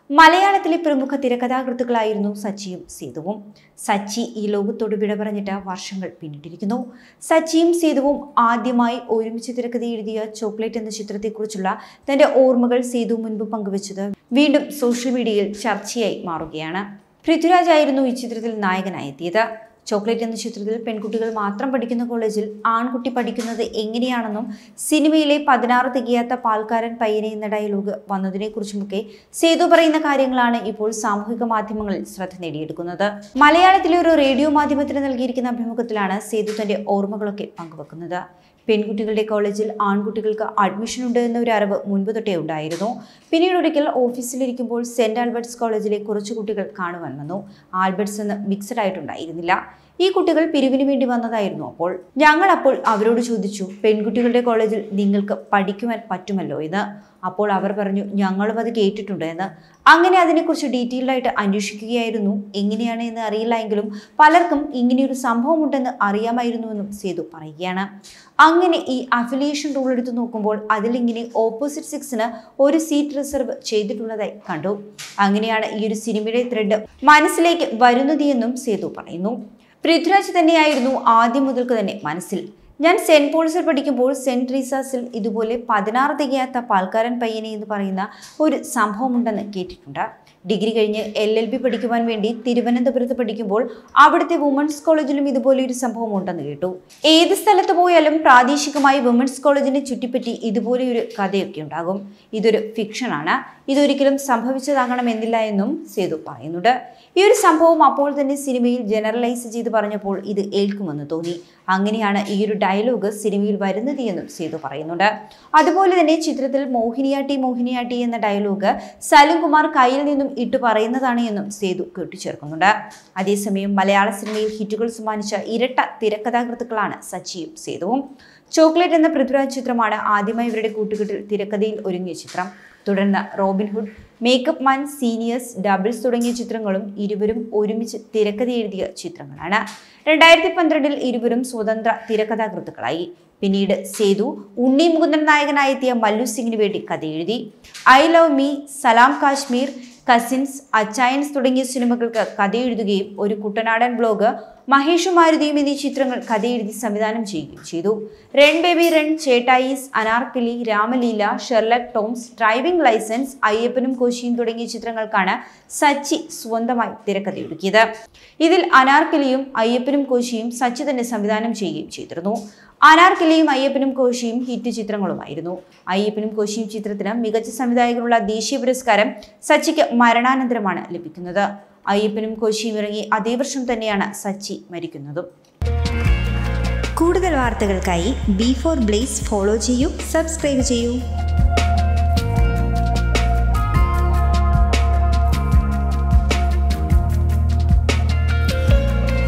മലയാളത്തിലെ പ്രമുഖ തിരക്കഥാകൃത്തുക്കളായിരുന്നു സച്ചിയും സേതുവും. സച്ചി ഈ ലോകത്തോട് വിട പറഞ്ഞിട്ട് വർഷങ്ങൾ പിന്നിട്ടിരിക്കുന്നു. സച്ചിയും സേതുവും ആദ്യമായി ഒരുമിച്ച് തിരക്കഥ എഴുതിയ ചോക്ലേറ്റ് എന്ന ചിത്രത്തെക്കുറിച്ചുള്ള തന്റെ ഓർമ്മകൾ സേതു മുൻപ് പങ്കുവച്ചത് വീണ്ടും സോഷ്യൽ മീഡിയയിൽ ചർച്ചയായി മാറുകയാണ്. പൃഥ്വിരാജ് ആയിരുന്നു ഈ ചിത്രത്തിൽ നായകനായി എത്തിയത്. ചോക്ലേറ്റ് എന്ന ചിത്രത്തിൽ പെൺകുട്ടികൾ മാത്രം പഠിക്കുന്ന കോളേജിൽ ആൺകുട്ടി പഠിക്കുന്നത് എങ്ങനെയാണെന്നും സിനിമയിലെ 16 തികയാത്ത പാൽക്കാരൻ പയ്യനെ എന്ന ഡയലോഗ് വന്നതിനെക്കുറിച്ചുമൊക്കെ സേതു പറയുന്ന കാര്യങ്ങളാണ് ഇപ്പോൾ സാമൂഹിക മാധ്യമങ്ങളിൽ ശ്രദ്ധ നേടിയെടുക്കുന്നത്. മലയാളത്തിലെ ഒരു റേഡിയോ മാധ്യമത്തിന് നൽകിയിരിക്കുന്ന അഭിമുഖത്തിലാണ് സേതു തന്റെ ഓർമ്മകളൊക്കെ പങ്കുവെക്കുന്നത്. പെൺകുട്ടികളുടെ കോളേജിൽ ആൺകുട്ടികൾക്ക് അഡ്മിഷൻ ഉണ്ട് എന്ന ഒരു അറിവ് മുൻപ് തൊട്ടേ ഉണ്ടായിരുന്നു. പിന്നീട് ഒരിക്കൽ ഓഫീസിലിരിക്കുമ്പോൾ സെന്റ് ആൽബർട്ട്സ് കോളേജിലെ കുറച്ചു കുട്ടികൾ കാണുവാൻ വന്നു. ആൽബർട്ട്സ് എന്ന് മിക്സഡ് ആയിട്ടുണ്ടായിരുന്നില്ല. ഈ കുട്ടികൾ പിരിവിന് വേണ്ടി വന്നതായിരുന്നു. ഞങ്ങൾ അവരോട് ചോദിച്ചു, പെൺകുട്ടികളുടെ കോളേജിൽ നിങ്ങൾക്ക് പഠിക്കുവാൻ പറ്റുമല്ലോ എന്ന്. അപ്പോൾ അവർ പറഞ്ഞു, ഞങ്ങളും അത് കേട്ടിട്ടുണ്ട് എന്ന്. അങ്ങനെ അതിനെക്കുറിച്ച് ഡീറ്റെയിൽഡ് ആയിട്ട് അന്വേഷിക്കുകയായിരുന്നു. എങ്ങനെയാണ് എന്ന് അറിയില്ല എങ്കിലും പലർക്കും ഇങ്ങനെയൊരു സംഭവം ഉണ്ടെന്ന് അറിയാമായിരുന്നുവെന്നും സേതു പറയുകയാണ്. അങ്ങനെ ഈ അഫിലിയേഷൻ റൂൾ എടുത്തു നോക്കുമ്പോൾ അതിലിങ്ങനെ ഓപ്പോസിറ്റ് സെക്സിന് ഒരു സീറ്റ് റിസർവ് ചെയ്തിട്ടുള്ളതായി കണ്ടു. അങ്ങനെയാണ് ഈ ഒരു സിനിമയുടെ ത്രെഡ് മനസ്സിലേക്ക് വരുന്നത് എന്നും സേതു പറയുന്നു. പൃഥ്വിരാജ് തന്നെയായിരുന്നു ആദ്യം മുതൽക്ക് തന്നെ മനസ്സിൽ. ഞാൻ സെന്റ് പോൾസിൽ പഠിക്കുമ്പോൾ സെന്റ് ട്രീസാസിൽ ഇതുപോലെ 16 തികയാത്ത പാൽക്കാരൻ പയ്യനെ എന്ന് പറയുന്ന ഒരു സംഭവമുണ്ടെന്ന് കേട്ടിട്ടുണ്ട്. ഡിഗ്രി കഴിഞ്ഞ് LLB പഠിക്കുവാൻ വേണ്ടി തിരുവനന്തപുരത്ത് പഠിക്കുമ്പോൾ അവിടുത്തെ വുമൻസ് കോളേജിലും ഇതുപോലെ ഒരു സംഭവം ഉണ്ടെന്ന് കേട്ടു. ഏത് സ്ഥലത്ത് പോയാലും പ്രാദേശികമായി വുമൻസ് കോളേജിനെ ചുറ്റിപ്പറ്റി ഇതുപോലെ ഒരു കഥയൊക്കെ ഉണ്ടാകും. ഇതൊരു ഫിക്ഷനാണ്, ഇതൊരിക്കലും സംഭവിച്ചതാകണമെന്നില്ല എന്നും സേതു പറയുന്നുണ്ട്. ഈ ഒരു സംഭവം അപ്പോൾ തന്നെ സിനിമയിൽ ജനറലൈസ് ചെയ്ത് പറഞ്ഞപ്പോൾ ഇത് ഏൽക്കുമെന്ന് തോന്നി. അങ്ങനെയാണ് ഈ ഒരു ഡയലോഗ് സിനിമയിൽ വരുന്നത് എന്നും സേതു പറയുന്നുണ്ട്. അതുപോലെ തന്നെ ചിത്രത്തിൽ മോഹിനിയാട്ടി എന്ന ഡയലോഗ് സലിം കുമാർ കയ്യിൽ നിന്നും ഇട്ട് പറയുന്നതാണ് എന്നും സേതു കൂട്ടിച്ചേർക്കുന്നുണ്ട്. അതേസമയം മലയാള സിനിമയിൽ ഹിറ്റുകൾ സമ്മാനിച്ച ഇരട്ട തിരക്കഥാകൃത്തുക്കളാണ് സച്ചിയും സേതുവും. ചോക്ലേറ്റ് എന്ന പൃഥ്വിരാജ് ചിത്രമാണ് ആദ്യമായി ഇവരുടെ കൂട്ടുകെട്ടിൽ തിരക്കഥയിൽ ഒരുങ്ങിയ ചിത്രം. തുടർന്ന് Robin Hood, makeup man, seniors, doubles തുടങ്ങിയ ചിത്രങ്ങളും ഇരുവരും ഒരുമിച്ച് തിരക്കഥ എഴുതിയ ചിത്രങ്ങളാണ്. 2012 ഇരുവരും സ്വതന്ത്ര തിരക്കഥാകൃത്തുക്കളായി. പിന്നീട് സേതു ഉണ്ണി മുകുന്ദൻ നായകനായെത്തിയ മല്ലു സിംഗിന് വേണ്ടി കഥ എഴുതി. I love me, Salaam Kashmir, cousins, Achayans തുടങ്ങിയ സിനിമകൾക്ക് കഥ എഴുതുകയും ഒരു കുട്ടനാടൻ ബ്ലോഗ് മഹേഷും മാരുതിയും എന്നീ ചിത്രങ്ങൾ കഥ എഴുതി സംവിധാനം ചെയ്യുകയും ചെയ്തു. Run baby run, Chettayees, Anarkali, Ramaleela, Sherlock Toms, driving licence, അയ്യപ്പനും കോശിയും തുടങ്ങിയ ചിത്രങ്ങൾക്കാണ് സച്ചി സ്വന്തമായി തിരക്കഥയൊരുക്കിയത്. ഇതിൽ അനാർക്കലിയും അയ്യപ്പനും കോശിയും സച്ചി തന്നെ സംവിധാനം ചെയ്യുകയും ചെയ്തിരുന്നു. അനാർക്കലിയും അയ്യപ്പനും കോശിയും ഹിറ്റ് ചിത്രങ്ങളുമായിരുന്നു. അയ്യപ്പനും കോശിയും ചിത്രത്തിന് മികച്ച സംവിധായകനുള്ള ദേശീയ പുരസ്കാരം സച്ചിക്ക് മരണാനന്തരമാണ് ലഭിക്കുന്നത്. അയ്യപ്പനും കോശിയും ഇറങ്ങി അതേ വർഷം തന്നെയാണ് സച്ചി മരിക്കുന്നതും. കൂടുതൽ വാർത്തകൾക്കായി B4 Blaze ഫോളോ ചെയ്യൂ, സബ്സ്ക്രൈബ് ചെയ്യൂ.